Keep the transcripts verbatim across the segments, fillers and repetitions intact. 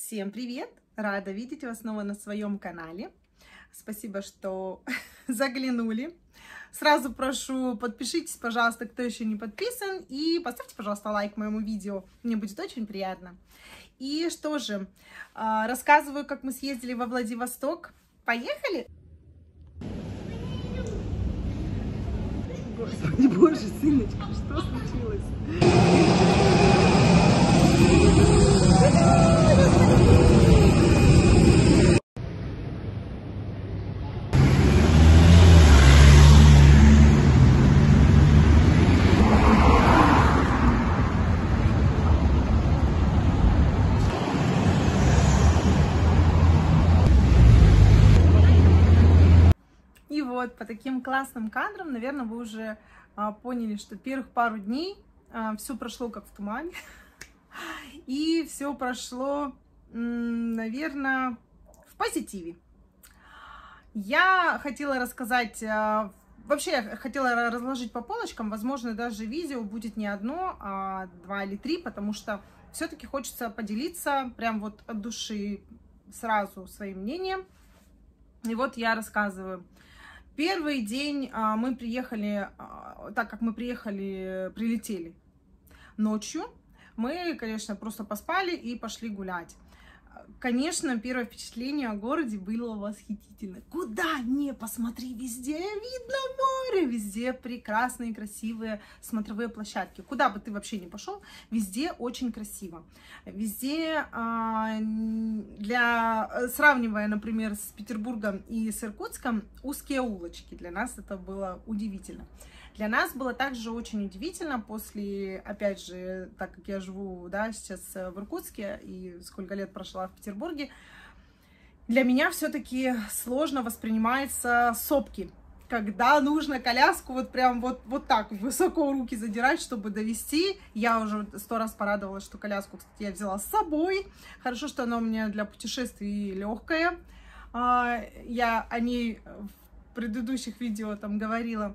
Всем привет! Рада видеть вас снова на своем канале. Спасибо, что заглянули. Сразу прошу, подпишитесь, пожалуйста, кто еще не подписан, и поставьте, пожалуйста, лайк моему видео. Мне будет очень приятно. И что же, рассказываю, как мы съездили во Владивосток. Поехали! Господи боже, сыночка, что случилось? И вот по таким классным кадрам, наверное, вы уже а, поняли, что первых пару дней а, все прошло как в тумане. И все прошло, наверное, в позитиве. Я хотела рассказать, а, вообще я хотела разложить по полочкам, возможно, даже видео будет не одно, а два или три, потому что все-таки хочется поделиться прям вот от души сразу своим мнением. И вот я рассказываю. Первый день а, мы приехали, а, так как мы приехали, прилетели ночью, мы, конечно, просто поспали и пошли гулять. Конечно, первое впечатление о городе было восхитительно. Куда ни посмотри, везде видно море, везде прекрасные, красивые смотровые площадки. Куда бы ты вообще ни пошел, везде очень красиво. Везде, для, сравнивая, например, с Петербургом и с Иркутском, узкие улочки. Для нас это было удивительно. Для нас было также очень удивительно после, опять же, так как я живу, да, сейчас в Иркутске и сколько лет прошла в Петербурге, для меня все-таки сложно воспринимается сопки, когда нужно коляску вот прям вот, вот так высоко руки задирать, чтобы довести. Я уже сто раз порадовалась, что коляску, кстати, я взяла с собой. Хорошо, что она у меня для путешествий легкая. Я о ней в предыдущих видео там говорила.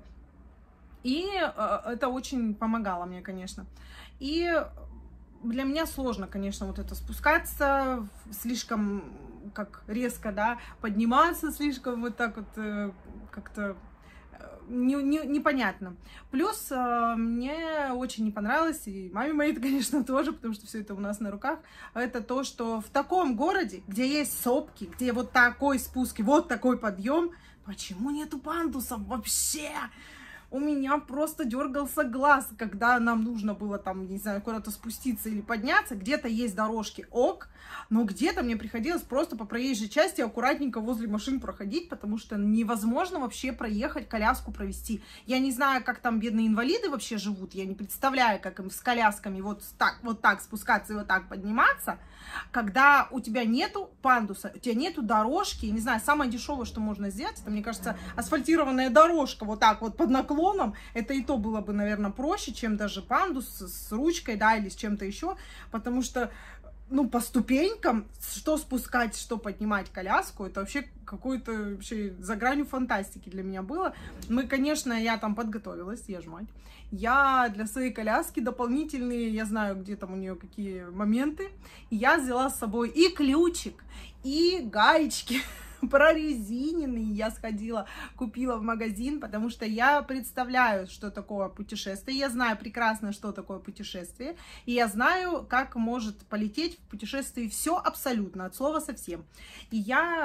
И это очень помогало мне, конечно. И для меня сложно, конечно, вот это спускаться, слишком как резко, да, подниматься слишком вот так вот как-то не, не, непонятно. Плюс мне очень не понравилось, и маме моей, конечно, тоже, потому что все это у нас на руках, это то, что в таком городе, где есть сопки, где вот такой спуск, вот такой подъем, почему нету пандусов вообще? У меня просто дергался глаз, когда нам нужно было там, не знаю, куда-то спуститься или подняться. Где-то есть дорожки, ок, но где-то мне приходилось просто по проезжей части аккуратненько возле машин проходить, потому что невозможно вообще проехать, коляску провести. Я не знаю, как там бедные инвалиды вообще живут, я не представляю, как им с колясками вот так, вот так спускаться и вот так подниматься, когда у тебя нету пандуса, у тебя нету дорожки. Не знаю, самое дешевое, что можно сделать, это, мне кажется, асфальтированная дорожка вот так вот под наклоном. Это и то было бы, наверное, проще, чем даже пандус с ручкой, да, или с чем-то еще, потому что, ну, по ступенькам, что спускать, что поднимать коляску, это вообще какой-то вообще за гранью фантастики для меня было. Мы, конечно, я там подготовилась, я ж мать. Я для своей коляски дополнительные, я знаю, где там у нее какие моменты, я взяла с собой и ключик, и гаечки прорезиненные. Я сходила, купила в магазин, потому что я представляю, что такое путешествие, я знаю прекрасно, что такое путешествие, и я знаю, как может полететь в путешествии все абсолютно, от слова совсем. И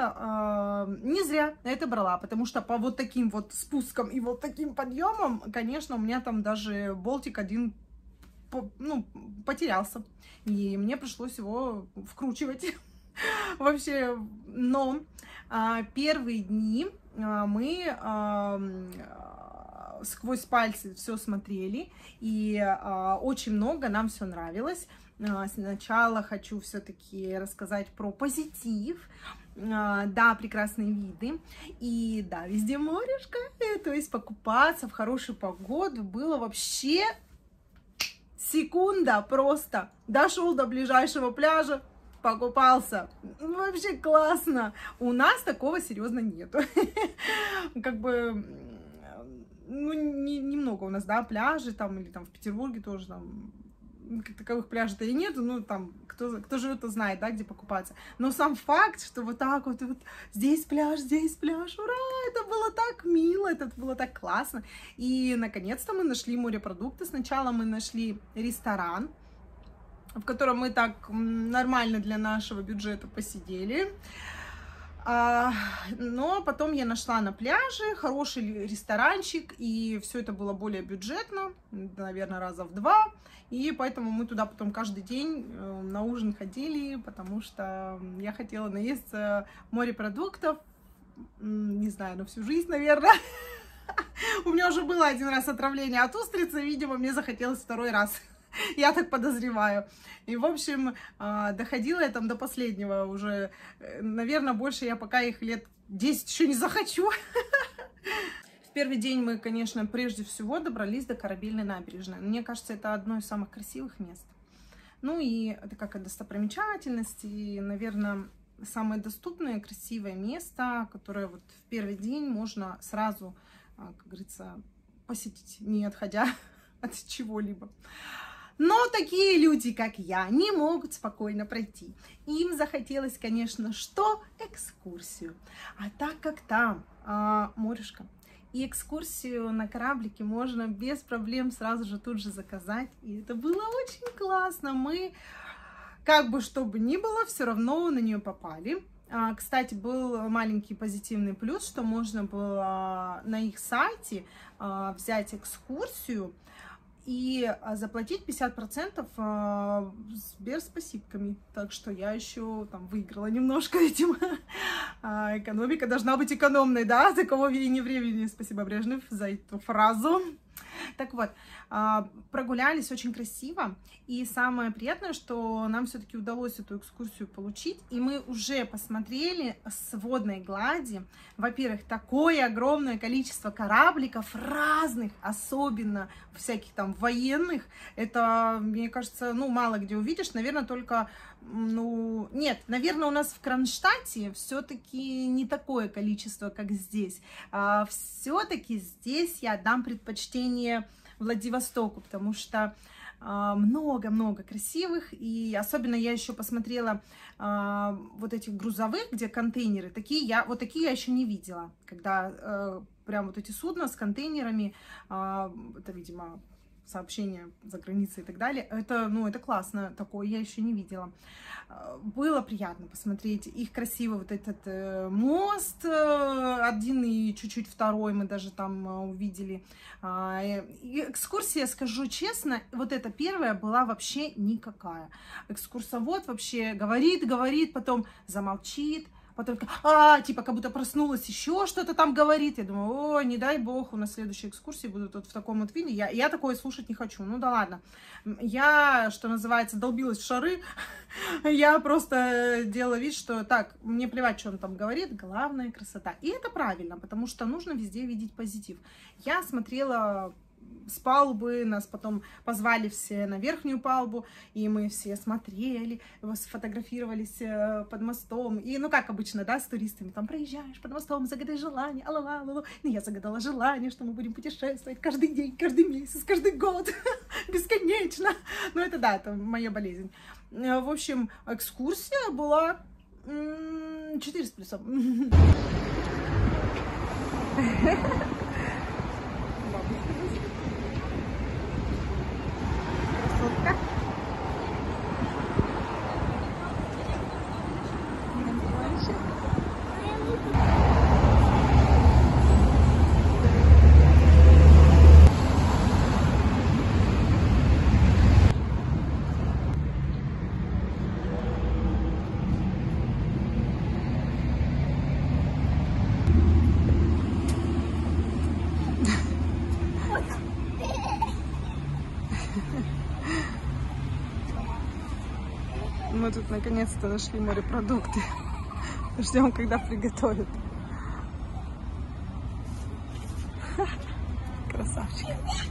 я э, не зря это брала, потому что по вот таким вот спускам и вот таким подъемам, конечно, у меня там даже болтик один ну, потерялся, и мне пришлось его вкручивать. Вообще, но а, первые дни а, мы а, сквозь пальцы все смотрели, и а, очень много нам все нравилось. А, сначала хочу все-таки рассказать про позитив. А, да, прекрасные виды, и да, везде морешко, то есть покупаться в хорошую погоду было вообще секунда просто. Дошел до ближайшего пляжа, покупался. Вообще классно. У нас такого серьезно нету. Как бы, ну, не, немного у нас, да, пляжи там, или там в Петербурге тоже там как таковых пляжей-то и нету, ну, там, кто, кто живет, то знает, да, где покупаться. Но сам факт, что вот так вот, вот здесь пляж, здесь пляж, ура, это было так мило, это было так классно. И, наконец-то, мы нашли морепродукты. Сначала мы нашли ресторан, в котором мы так нормально для нашего бюджета посидели. А, но потом я нашла на пляже хороший ресторанчик, и все это было более бюджетно, наверное, раза в два. И поэтому мы туда потом каждый день на ужин ходили, потому что я хотела наесться морепродуктов, не знаю, на всю жизнь, наверное. У меня уже было один раз отравление от устрицы, видимо, мне захотелось второй раз. Я так подозреваю. И, в общем, доходила я там до последнего уже. Наверное, больше я пока их лет десять еще не захочу. В первый день мы, конечно, прежде всего добрались до Корабельной набережной. Мне кажется, это одно из самых красивых мест. Ну и это как достопримечательность, и, наверное, самое доступное, красивое место, которое вот в первый день можно сразу, как говорится, посетить, не отходя от чего-либо. Но такие люди, как я, не могут спокойно пройти. Им захотелось, конечно, что? Экскурсию. А так как там а, морешко, и экскурсию на кораблике можно без проблем сразу же тут же заказать. И это было очень классно. Мы, как бы что бы ни было, все равно на нее попали. А, кстати, был маленький позитивный плюс, что можно было на их сайте а, взять экскурсию и заплатить пятьдесят процентов Сберспасибками. Так что я еще там выиграла немножко этим. Экономика должна быть экономной, да? Такого не времени. Спасибо, Брежнев, за эту фразу. Так вот, прогулялись очень красиво. И самое приятное, что нам все-таки удалось эту экскурсию получить. И мы уже посмотрели с водной глади. Во-первых, такое огромное количество корабликов разных, особенно всяких там военных. Это, мне кажется, ну, мало где увидишь. Наверное, только... Ну, нет, наверное, у нас в Кронштадте все-таки не такое количество, как здесь. А, все-таки здесь я дам предпочтение Владивостоку, потому что много-много красивых, и особенно я еще посмотрела а, вот этих грузовых, где контейнеры, такие я, вот такие я еще не видела, когда а, прям вот эти судна с контейнерами, а, это, видимо, сообщения за границей и так далее, это, ну, это классно, такое я еще не видела. Было приятно посмотреть их красиво, вот этот э, мост, э, один и чуть-чуть второй мы даже там э, увидели. Э, экскурсия, скажу честно, вот эта первая была вообще никакая. Экскурсовод вообще говорит, говорит, потом замолчит. Потом, а, типа, как будто проснулась, еще что-то там говорит. Я думаю, о, не дай бог, у нас следующие экскурсии будут вот в таком вот виде. Я, я такое слушать не хочу. Ну да ладно. Я, что называется, долбилась в шары. Я просто делала вид, что так, мне плевать, что он там говорит. Главное — красота. И это правильно, потому что нужно везде видеть позитив. Я смотрела... с палубы, нас потом позвали все на верхнюю палубу, и мы все смотрели, сфотографировались под мостом, и, ну, как обычно, да, с туристами, там, проезжаешь под мостом, загадай желание, алала, алала, ну, я загадала желание, что мы будем путешествовать каждый день, каждый месяц, каждый год, бесконечно, ну, это, да, это моя болезнь. В общем, экскурсия была четыре с плюсом. Красотка. Мы тут наконец-то нашли морепродукты. Ждем, когда приготовят. Красавчик.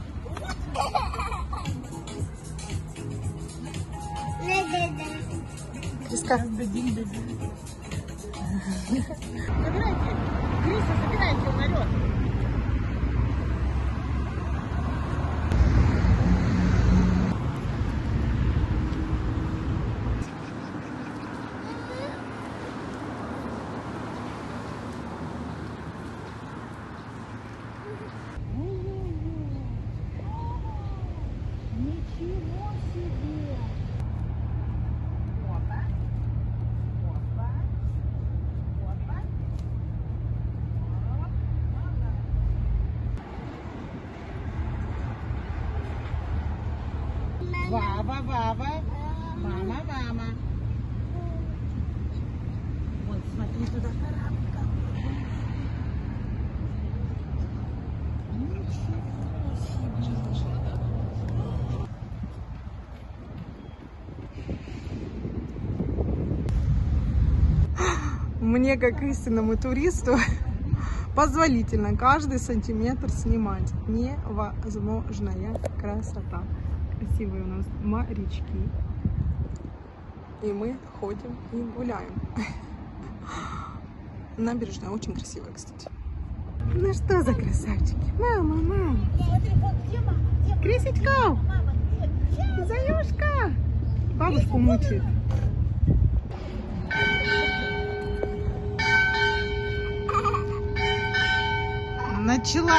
Криска. Забирайте. Криса, забирайте, он орет. Вава. Мама, мама. Вот, смотри туда. Мне, как истинному туристу, позволительно каждый сантиметр снимать. Невозможная красота. Красивые у нас морячки. И мы ходим и гуляем. Набережная очень красивая, кстати. Ну что за красавчики? Мама, мама. Крисечка! Заюшка! Бабушку мучает. Начала.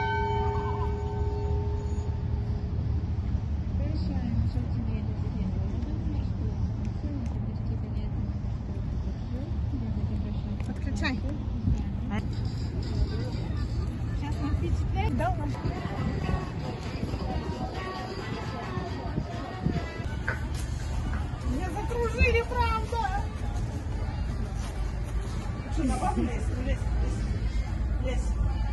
Подключай. Сейчас нам впечатляет, да? Меня закружили, правда. Что, на бабу лезь? Лезь, лезь, лезь.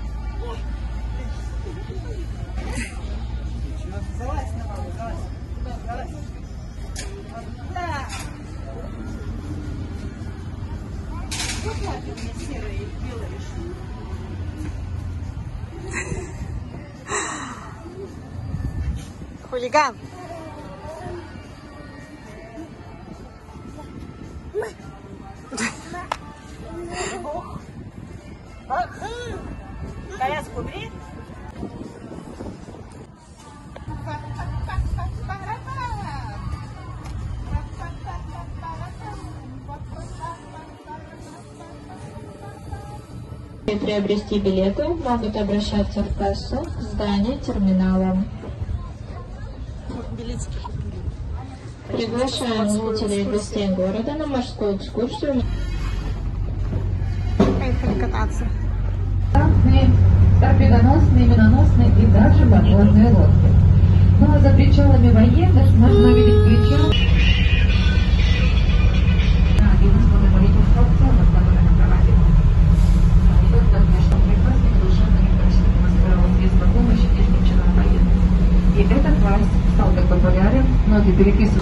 Залазь на бабу, залазь. Залазь. Да. Вот платье у меня серое и белое решено. Хулиган. Коляску бери. Приобрести билеты могут обращаться в кассу здания терминала. Билетики купили. Приглашаем жителей и гостей города на морскую экскурсию. Поехали кататься. Торпедоносные, миноносные и даже подводные лодки. Ну а за причалами военных можно увидеть причал. Один из водопроводных столбцов, который на кровати. Идет так, что прекрасный совершенно некрасивый маскировал средства помощи нижним чинам военных. И этот вальс стал так популярен, многие переписывают.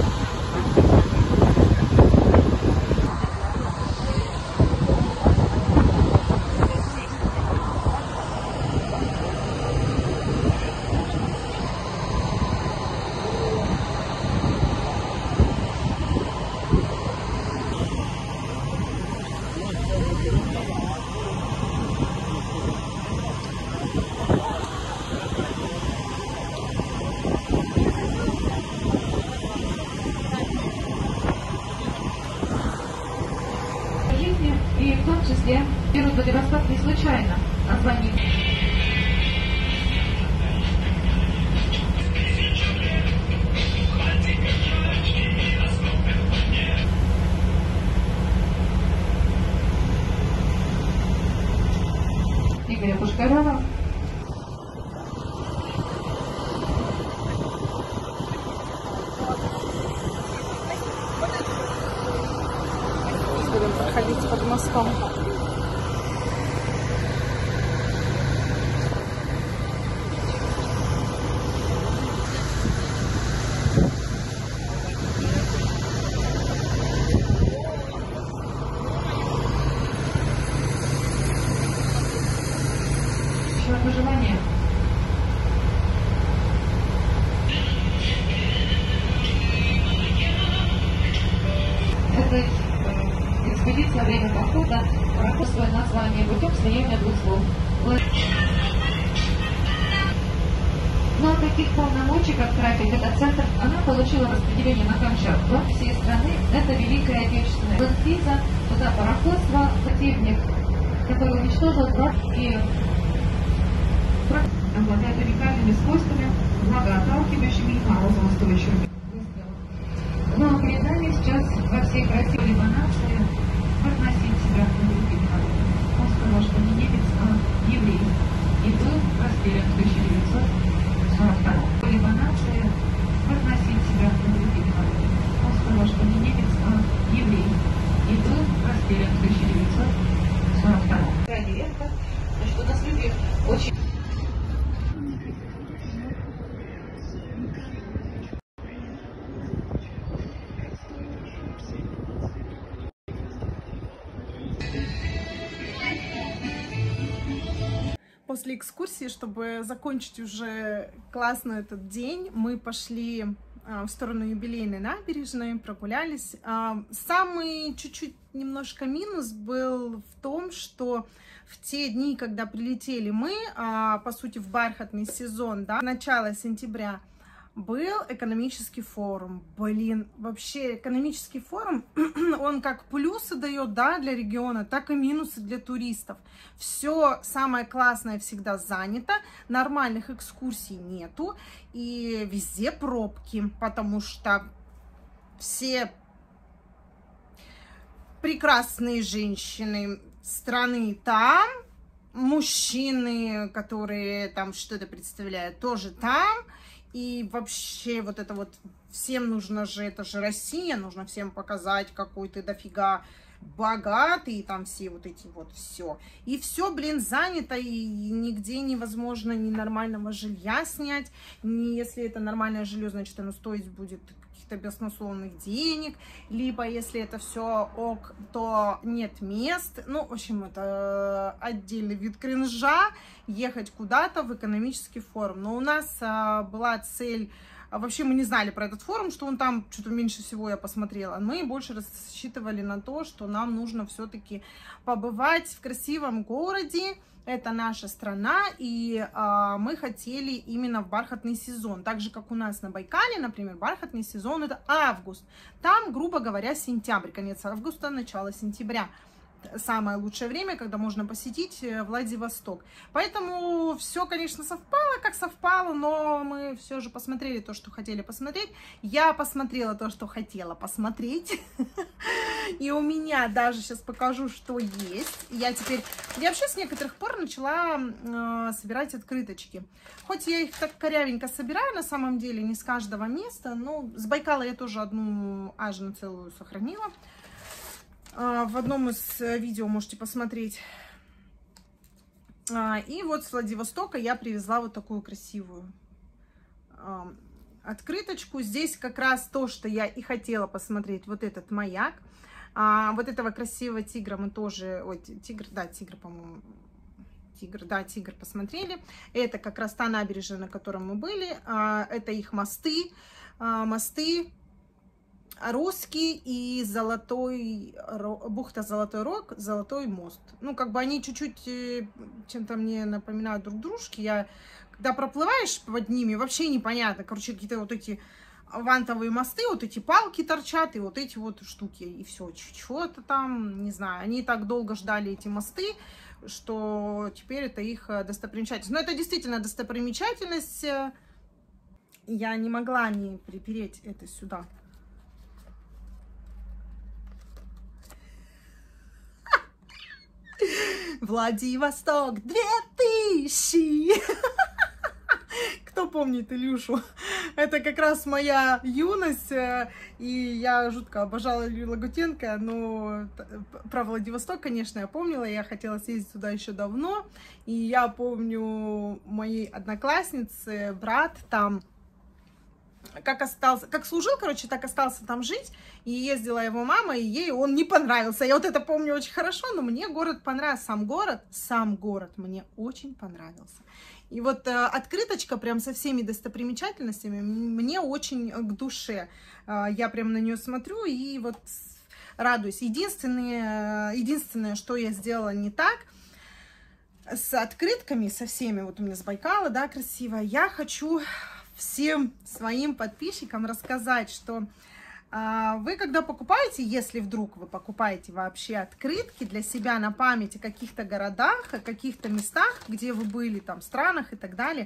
И в том числе берут Владивосток не случайно. Название. Игоря Пушкарева. Будем проходить под мостом. Еще пожелание. Это экспедиция время похода проходит свое название путем слияния двух слов. Но таких полномочий, как трафик, этот центр, она получила распределение на Камчатку. Всей страны это Великая Отечественная криза, туда пароходство, противник, который уничтожил флот и обладает уникальными свойствами, влагоотталкивающими и морозоустойчивыми. Но перед нами сейчас во всей красе лимонации относить себя к другим народам. Он сказал, что не немец, а еврей. И был расстрелян в тысяча девятьсот сорок втором. Лимонации относить себя к или в тысяча девятьсот сорок втором. Ради этого, значит, у нас люди очень... После экскурсии, чтобы закончить уже классно этот день, мы пошли в сторону юбилейной набережной, прогулялись. Самый чуть-чуть немножко минус был в том, что в те дни, когда прилетели мы, по сути, в бархатный сезон, да, начало сентября, был экономический форум. Блин, вообще экономический форум, он как плюсы дает, да, для региона, так и минусы для туристов. Все самое классное всегда занято, нормальных экскурсий нету, и везде пробки, потому что все прекрасные женщины страны там, мужчины, которые там что-то представляют, тоже там. И вообще вот это вот, всем нужно же, это же Россия, нужно всем показать, какой ты дофига богатый, там все вот эти вот все. И все, блин, занято, и нигде невозможно ни нормального жилья снять, ни если это нормальное жилье, значит, оно стоить будет каких-то баснословных денег, либо если это все ок, то нет мест. Ну, в общем, это отдельный вид кринжа, ехать куда-то в экономический форум. Но у нас а, была цель, а, вообще мы не знали про этот форум, что он там, что-то меньше всего я посмотрела. Мы больше рассчитывали на то, что нам нужно все-таки побывать в красивом городе. Это наша страна, и а, мы хотели именно в бархатный сезон. Так же, как у нас на Байкале, например, бархатный сезон — это август. Там, грубо говоря, сентябрь, конец августа, начало сентября. Самое лучшее время, когда можно посетить Владивосток. Поэтому все, конечно, совпало, как совпало, но мы все же посмотрели то, что хотели посмотреть. Я посмотрела то, что хотела посмотреть. И у меня даже сейчас покажу, что есть. Я теперь, я вообще с некоторых пор начала э, собирать открыточки. Хоть я их так корявенько собираю, на самом деле, не с каждого места. Но с Байкала я тоже одну аж на целую сохранила. В одном из видео можете посмотреть. И вот с Владивостока я привезла вот такую красивую открыточку. Здесь как раз то, что я и хотела посмотреть, вот этот маяк. Вот этого красивого тигра мы тоже... Ой, тигр, да, тигр, по-моему... Тигр, да, тигр посмотрели. Это как раз та набережная, на которой мы были. Это их мосты. Мосты. Русский и Золотой, бухта Золотой Рог, Золотой мост. Ну, как бы они чуть-чуть чем-то мне напоминают друг дружки. Я, когда проплываешь под ними, вообще непонятно. Короче, какие-то вот эти вантовые мосты, вот эти палки торчат, и вот эти вот штуки. И все, что-то там, не знаю. Они так долго ждали эти мосты, что теперь это их достопримечательность. Но это действительно достопримечательность. Я не могла не припереть это сюда. Владивосток две тысячи. Кто помнит Илюшу? Это как раз моя юность, и я жутко обожала Илью Лагутенко, но про Владивосток, конечно, я помнила, я хотела съездить туда еще давно, и я помню моей одноклассницы, брат там, как остался, как служил, короче, так остался там жить, и ездила его мама, и ей он не понравился. Я вот это помню очень хорошо, но мне город понравился, сам город, сам город мне очень понравился. И вот э, открыточка прям со всеми достопримечательностями мне очень к душе. Э, я прям на нее смотрю и вот радуюсь. Единственное, единственное, что я сделала не так, с открытками, со всеми, вот у меня с Байкала, да, красиво, я хочу всем своим подписчикам рассказать, что а, вы, когда покупаете, если вдруг вы покупаете вообще открытки для себя на память о каких-то городах, о каких-то местах, где вы были, там, странах и так далее,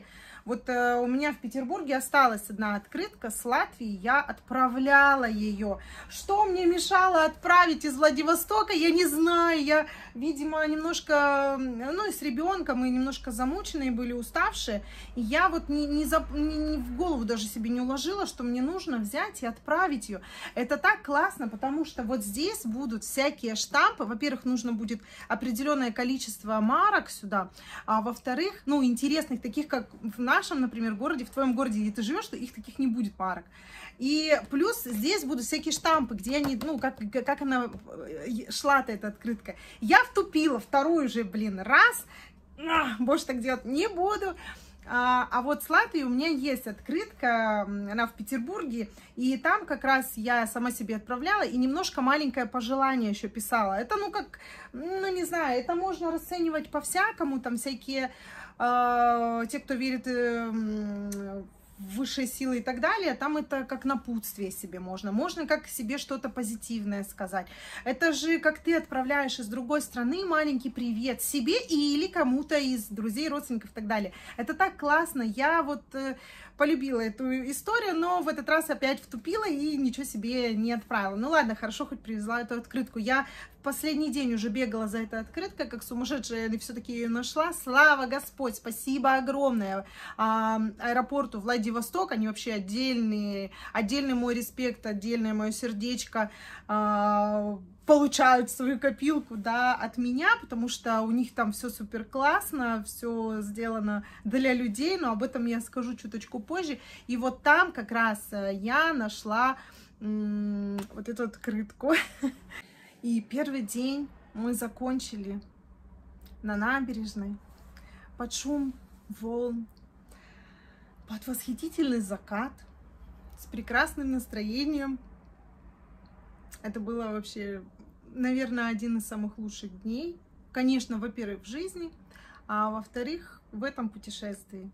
Вот э, у меня в Петербурге осталась одна открытка с Латвии, я отправляла ее. Что мне мешало отправить из Владивостока, я не знаю. Я, видимо, немножко, ну и с ребенком, и немножко замученные были, уставшие. И я вот не, не, за, не, не в голову даже себе не уложила, что мне нужно взять и отправить ее. Это так классно, потому что вот здесь будут всякие штампы. Во-первых, нужно будет определенное количество марок сюда, а во-вторых, ну, интересных, таких, как в нашем, например, городе, в твоем городе, где ты живешь, что их таких не будет марок. И плюс здесь будут всякие штампы, где они, ну, как, как она шла-то, эта открытка. Я втупила вторую же, блин, раз, больше так делать не буду. А, а вот с Латвией у меня есть открытка, она в Петербурге, и там как раз я сама себе отправляла, и немножко маленькое пожелание еще писала. Это, ну, как, ну, не знаю, это можно расценивать по-всякому, там всякие, э, те, кто верит э, в высшие силы и так далее, там это как напутствие себе можно, можно как себе что-то позитивное сказать. Это же как ты отправляешь из другой страны маленький привет себе или кому-то из друзей, родственников и так далее. Это так классно, я вот э, полюбила эту историю, но в этот раз опять втупила и ничего себе не отправила. Ну ладно, хорошо, хоть привезла эту открытку. Я в последний день уже бегала за этой открыткой, как сумасшедшая, и все-таки ее нашла. Слава Господь, спасибо огромное а, аэропорту Владивосток, они вообще отдельные, отдельный мой респект, отдельное мое сердечко а, получают свою копилку, да, от меня, потому что у них там все супер классно, все сделано для людей, но об этом я скажу чуточку позже. И вот там как раз я нашла м- вот эту открытку. И первый день мы закончили на набережной, под шум волн, под восхитительный закат, с прекрасным настроением. Это было вообще, наверное, один из самых лучших дней. Конечно, во-первых, в жизни, а во-вторых, в этом путешествии.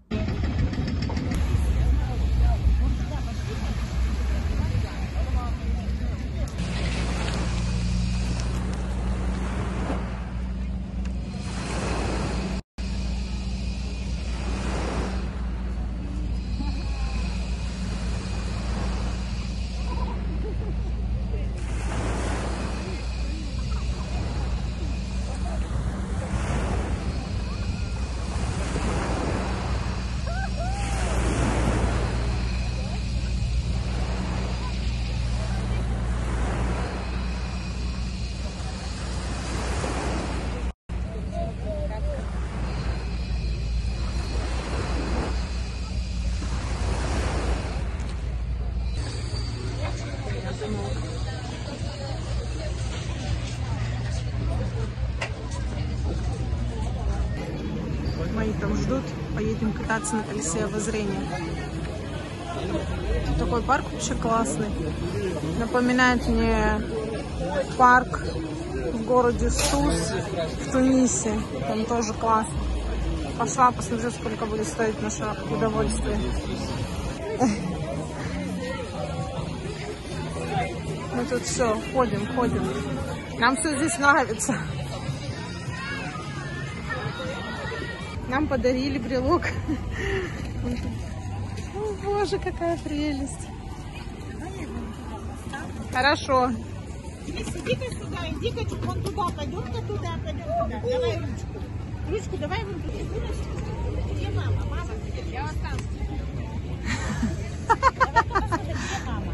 Мои там ждут, поедем кататься на колесе обозрения. Тут такой парк вообще классный. Напоминает мне парк в городе Сус в Тунисе. Там тоже классно. Пошла, посмотрю, сколько будет стоить наше удовольствие. Мы тут все, ходим, ходим. Нам все здесь нравится. Нам подарили брелок. О, боже, какая прелесть. Хорошо. Иди-ка сюда, иди-ка вон туда, пойдем-ка туда, пойдем туда. Давай ручку. Ручку давай вон туда. Где мама? Мама, я вас там. Давай-ка посмотрим, где мама.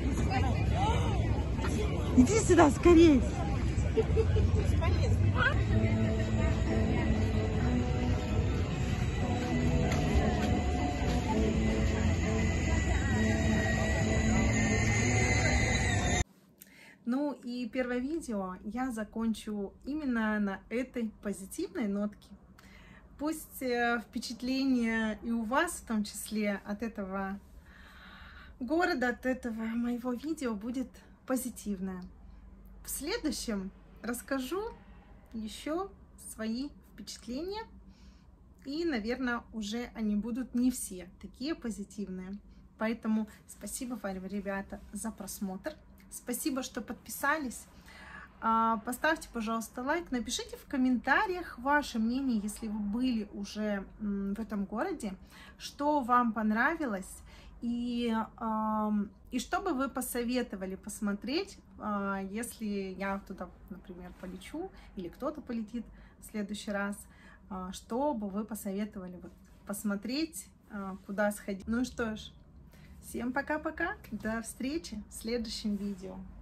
Иди сюда, скорее. Ну и первое видео я закончу именно на этой позитивной нотке. Пусть впечатление и у вас, в том числе, от этого города, от этого моего видео будет позитивное. В следующем расскажу еще свои впечатления. И, наверное, уже они будут не все такие позитивные. Поэтому спасибо вам, ребята, за просмотр. Спасибо, что подписались. Поставьте, пожалуйста, лайк, напишите в комментариях ваше мнение, если вы были уже в этом городе, что вам понравилось и, и что бы вы посоветовали посмотреть, если я туда, например, полечу или кто-то полетит в следующий раз, что бы вы посоветовали вот посмотреть, куда сходить. Ну что ж, всем пока-пока, до встречи в следующем видео.